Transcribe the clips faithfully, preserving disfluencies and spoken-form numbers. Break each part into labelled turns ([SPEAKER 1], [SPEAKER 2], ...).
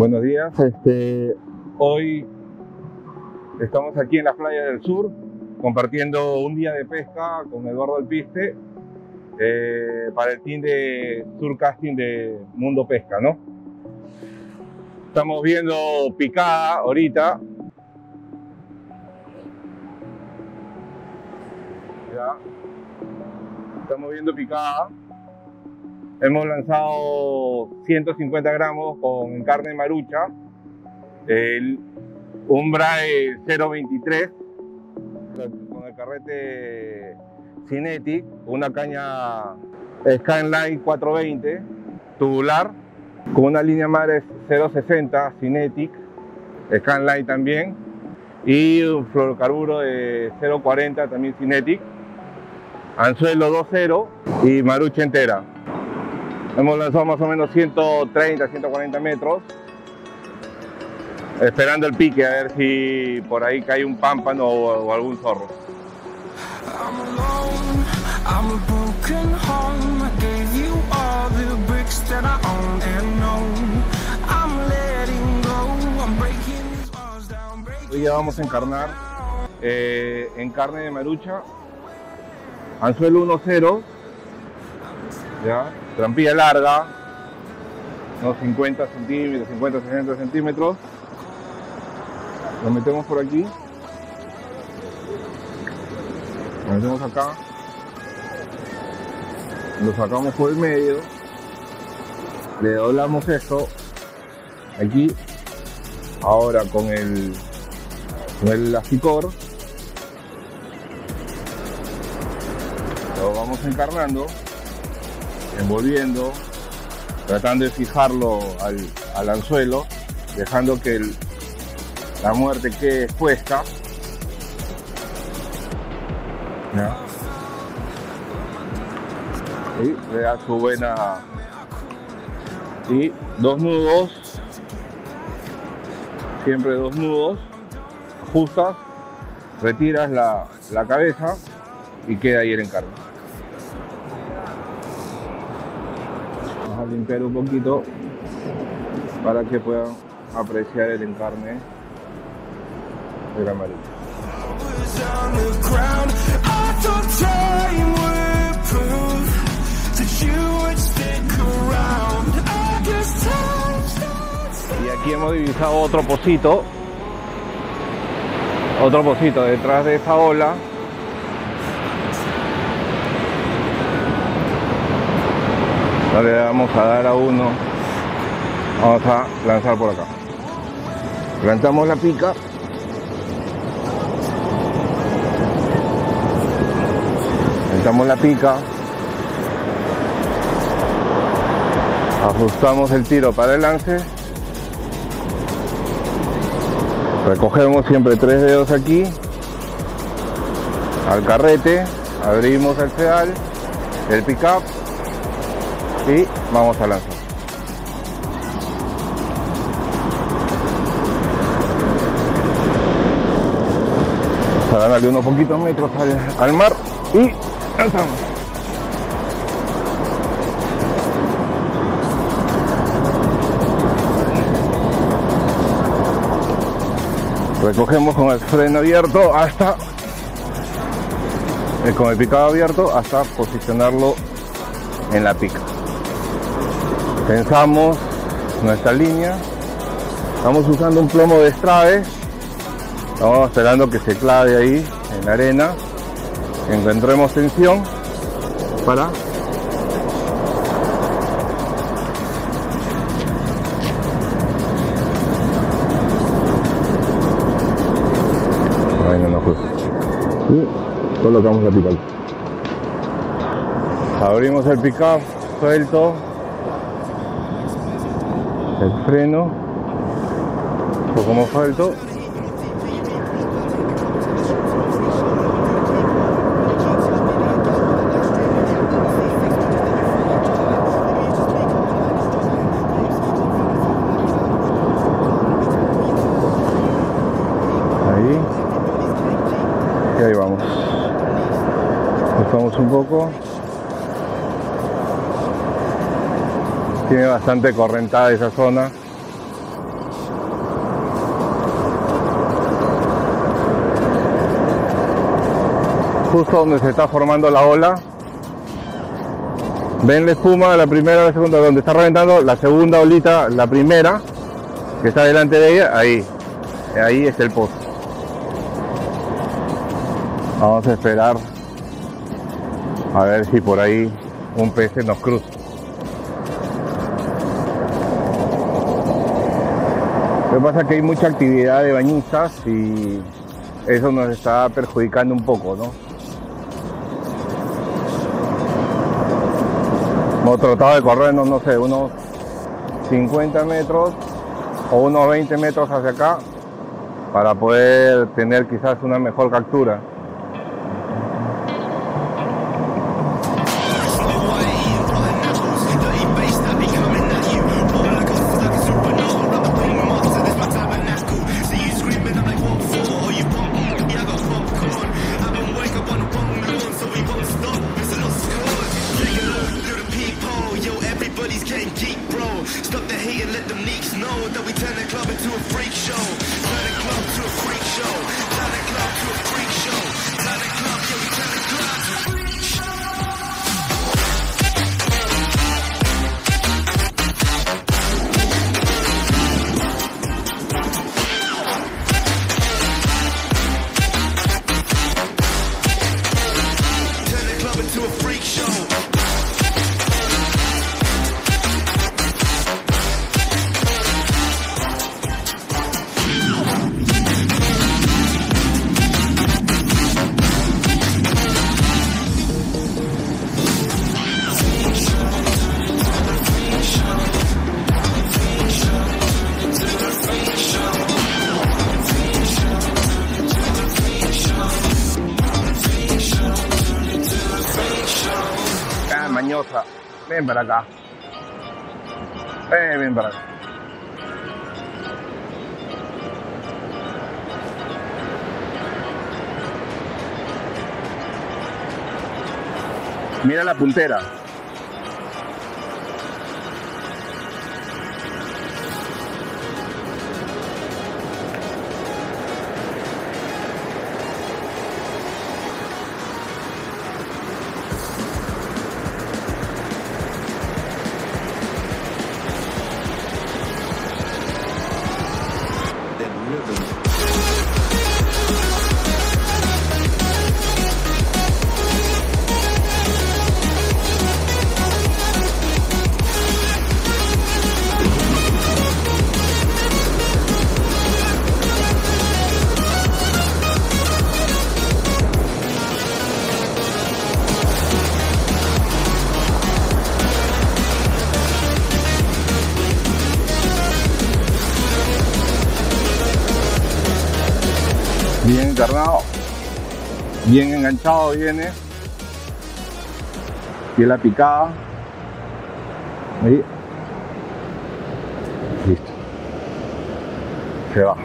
[SPEAKER 1] Buenos días. Este, hoy estamos aquí en las playas del sur compartiendo un día de pesca con Eduardo Alpiste eh, para el team de Surcasting de Mundo Pesca, ¿no? Estamos viendo picada ahorita. Ya. Estamos viendo picada. Hemos lanzado ciento cincuenta gramos con carne marucha, el, un Brae cero veintitrés con el carrete Cinetic, una caña Scanline cuatrocientos veinte tubular, con una línea madre cero sesenta Cinetic, Scanline también, y un fluorocarburo de cero cuarenta también Cinetic, anzuelo dos cero y marucha entera. Hemos lanzado más o menos ciento treinta, ciento cuarenta metros, esperando el pique a ver si por ahí cae un pámpano o, o algún zorro. Hoy ya vamos a encarnar eh, en carne de marucha, anzuelo uno cero, ya, trampilla larga, unos cincuenta centímetros, cincuenta, sesenta centímetros. Lo metemos por aquí, lo metemos acá, lo sacamos por el medio, le doblamos esto aquí, ahora con el, con el elasticor lo vamos encarnando, envolviendo, tratando de fijarlo al, al anzuelo, dejando que el, la muerte quede expuesta. ¿Ya? Y le da su buena... Y dos nudos, siempre dos nudos, ajustas, retiras la, la cabeza y queda ahí el encargo. Vamos a limpiar un poquito para que puedan apreciar el encarne de la marucha. Y aquí hemos divisado otro pocito, otro pocito detrás de esta ola. Le vamos a dar a uno, vamos a lanzar por acá, plantamos la pica, plantamos la pica, ajustamos el tiro para el lance, recogemos siempre tres dedos aquí, al carrete, abrimos el sedal, el pick-up, y vamos a lanzar. Vamos a darle unos poquitos metros al, al mar y lanzamos. Recogemos con el freno abierto hasta, eh, con el picado abierto hasta posicionarlo en la pica. Tensamos nuestra línea, estamos usando un plomo de Strave, estamos esperando que se clave ahí en la arena, encontremos tensión para ahí no nos gusta y colocamos la pica. Abrimos el pick-up, suelto el freno, un poco más suelto, ahí, y ahí vamos, buscamos un poco. Tiene bastante correntada esa zona. justo donde se está formando la ola. Ven la espuma, la primera, la segunda, donde está reventando, la segunda olita, la primera, que está delante de ella, ahí. Ahí es el pozo. Vamos a esperar a ver si por ahí un pez se nos cruza. Lo que pasa es que hay mucha actividad de bañistas y eso nos está perjudicando un poco, ¿no? Hemos tratado de corrernos, no sé, unos cincuenta metros o unos veinte metros hacia acá para poder tener quizás una mejor captura. Mañosa, ven para acá, ven, ven para acá. Mira la puntera. Bien encarnado, bien enganchado viene. Y la picada. Ahí. Listo. Se va.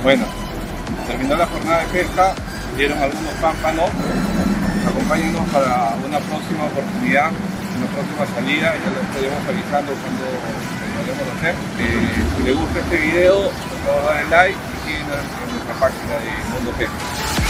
[SPEAKER 1] Bueno, terminó la jornada de pesca, dieron algunos pámpanos. Acompáñenos para una próxima oportunidad, una próxima salida, ya lo estaremos avisando cuando lo vayamos a hacer. Eh, si les gusta este video, por favor dale like y síguenos en nuestra página de Mundo Pesca.